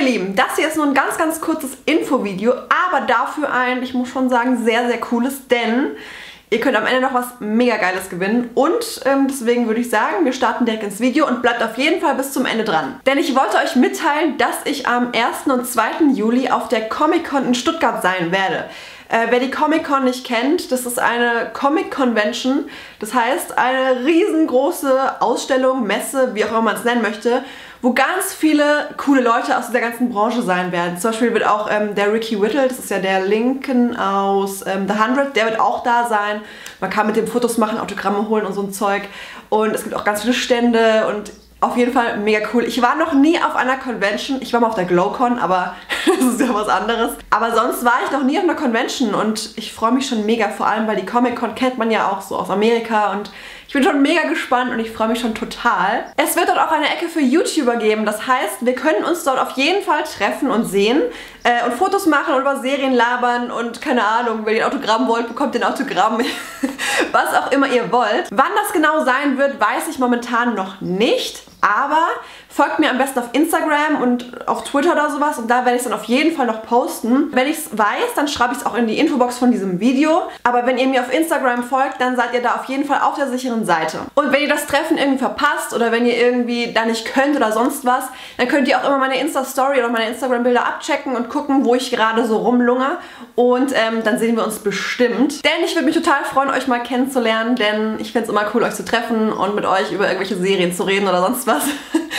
Lieben, das hier ist nur ein ganz, ganz kurzes Infovideo, aber dafür ein, ich muss schon sagen, sehr, sehr cooles, denn ihr könnt am Ende noch was mega Geiles gewinnen und deswegen würde ich sagen, wir starten direkt ins Video und bleibt auf jeden Fall bis zum Ende dran. Denn ich wollte euch mitteilen, dass ich am 1. und 2. Juli auf der Comic-Con in Stuttgart sein werde. Wer die Comic-Con nicht kennt, das ist eine Comic-Convention, das heißt eine riesengroße Ausstellung, Messe, wie auch immer man es nennen möchte, wo ganz viele coole Leute aus dieser ganzen Branche sein werden. Zum Beispiel wird auch der Ricky Whittle, das ist ja der Lincoln aus The 100, der wird auch da sein. Man kann mit dem Fotos machen, Autogramme holen und so ein Zeug. Und es gibt auch ganz viele Stände und auf jeden Fall mega cool. Ich war noch nie auf einer Convention. Ich war mal auf der GlowCon, aber das ist ja was anderes. Aber sonst war ich noch nie auf einer Convention und ich freue mich schon mega, vor allem weil die Comic-Con kennt man ja auch so aus Amerika und ich bin schon mega gespannt und ich freue mich schon total. Es wird dort auch eine Ecke für YouTuber geben, das heißt, wir können uns dort auf jeden Fall treffen und sehen und Fotos machen und über Serien labern und keine Ahnung, wenn ihr ein Autogramm wollt, bekommt ihr ein Autogramm, was auch immer ihr wollt. Wann das genau sein wird, weiß ich momentan noch nicht, aber folgt mir am besten auf Instagram und auf Twitter oder sowas und da werde ich es dann auf jeden Fall noch posten. Wenn ich es weiß, dann schreibe ich es auch in die Infobox von diesem Video. Aber wenn ihr mir auf Instagram folgt, dann seid ihr da auf jeden Fall auf der sicheren Seite. Und wenn ihr das Treffen irgendwie verpasst oder wenn ihr irgendwie da nicht könnt oder sonst was, dann könnt ihr auch immer meine Insta-Story oder meine Instagram-Bilder abchecken und gucken, wo ich gerade so rumlungere. Und dann sehen wir uns bestimmt. Denn ich würde mich total freuen, euch mal kennenzulernen, denn ich finde es immer cool, euch zu treffen und mit euch über irgendwelche Serien zu reden oder sonst was.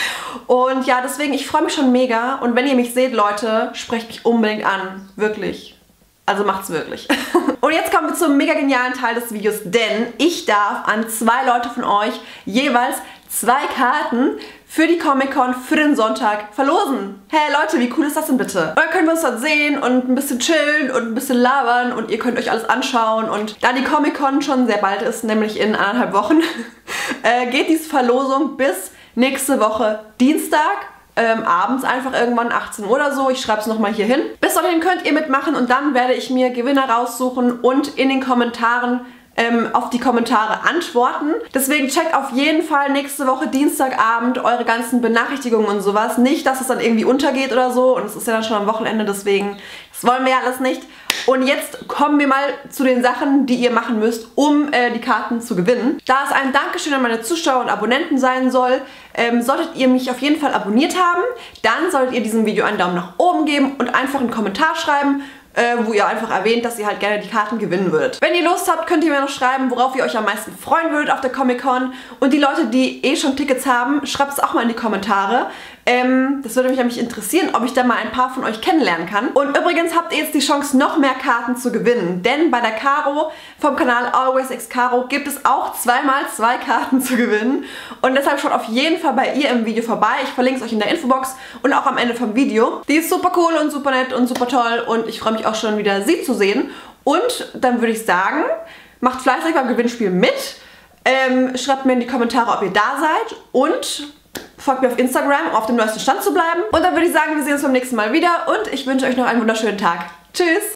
Und ja, deswegen, ich freue mich schon mega. Und wenn ihr mich seht, Leute, sprecht mich unbedingt an. Wirklich. Also macht's wirklich. Und jetzt kommen wir zum mega genialen Teil des Videos, denn ich darf an 2 Leute von euch jeweils 2 Karten für die Comic-Con für den Sonntag verlosen. Hey Leute, wie cool ist das denn bitte? Und dann können wir uns dort sehen und ein bisschen chillen und ein bisschen labern und ihr könnt euch alles anschauen. Und da die Comic-Con schon sehr bald ist, nämlich in 1,5 Wochen, geht diese Verlosung bis nächste Woche Dienstag, abends einfach irgendwann 18 Uhr oder so. Ich schreibe es nochmal hier hin. Bis dahin könnt ihr mitmachen und dann werde ich mir Gewinner raussuchen und in den Kommentaren auf die Kommentare antworten. Deswegen checkt auf jeden Fall nächste Woche Dienstagabend eure ganzen Benachrichtigungen und sowas. Nicht, dass es dann irgendwie untergeht oder so und es ist ja dann schon am Wochenende, deswegen, das wollen wir ja alles nicht. Und jetzt kommen wir mal zu den Sachen, die ihr machen müsst, um die Karten zu gewinnen. Da es ein Dankeschön an meine Zuschauer und Abonnenten sein soll, solltet ihr mich auf jeden Fall abonniert haben. Dann solltet ihr diesem Video einen Daumen nach oben geben und einfach einen Kommentar schreiben, wo ihr einfach erwähnt, dass ihr halt gerne die Karten gewinnen würdet. Wenn ihr Lust habt, könnt ihr mir noch schreiben, worauf ihr euch am meisten freuen würdet auf der Comic-Con. Und die Leute, die eh schon Tickets haben, schreibt es auch mal in die Kommentare. Das würde mich nämlich interessieren, ob ich da mal ein paar von euch kennenlernen kann. Und übrigens habt ihr jetzt die Chance, noch mehr Karten zu gewinnen. Denn bei der Caro vom Kanal Always X Caro gibt es auch 2x2 Karten zu gewinnen. Und deshalb schaut auf jeden Fall bei ihr im Video vorbei. Ich verlinke es euch in der Infobox und auch am Ende vom Video. Die ist super cool und super nett und super toll. Und ich freue mich auch schon wieder, sie zu sehen. Und dann würde ich sagen, macht fleißig beim Gewinnspiel mit. Schreibt mir in die Kommentare, ob ihr da seid. Und folgt mir auf Instagram, um auf dem neuesten Stand zu bleiben. Und dann würde ich sagen, wir sehen uns beim nächsten Mal wieder und ich wünsche euch noch einen wunderschönen Tag. Tschüss!